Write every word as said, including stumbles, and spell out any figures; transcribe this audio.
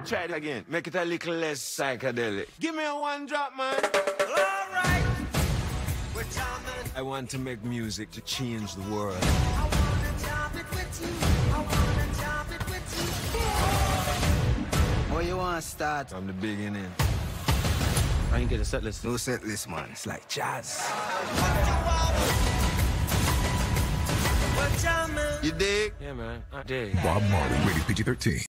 Try it again. Make it a little less psychedelic. Give me a one drop, man. All right. We're jamming. I want to make music to change the world. I wanna jam it with you. I wanna jam it with you. Where you want to start? From the beginning. I ain't get a set list. No set list, man. It's like jazz. We're jamming. You dig? Yeah, man. I dig. Bob Marley, rated P G thirteen.